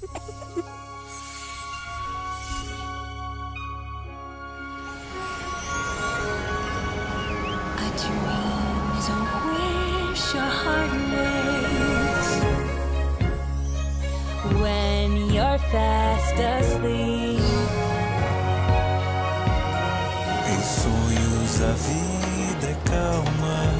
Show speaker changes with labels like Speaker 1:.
Speaker 1: A dream is a wish your heart makes when you're fast asleep.
Speaker 2: Em sonhos a vida é calma.